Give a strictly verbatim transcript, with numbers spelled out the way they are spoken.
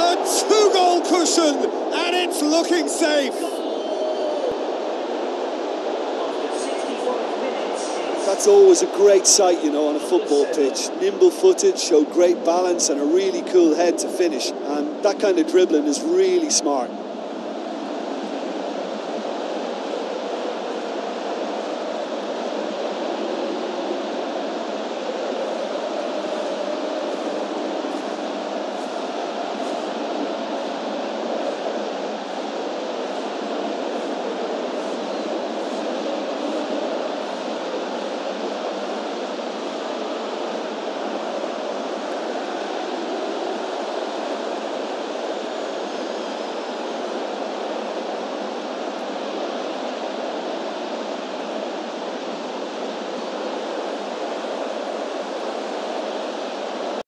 a two-goal cushion, and it's looking safe. That's always a great sight, you know, on a football pitch. Nimble-footed, showed great balance and a really cool head to finish. And that kind of dribbling is really smart.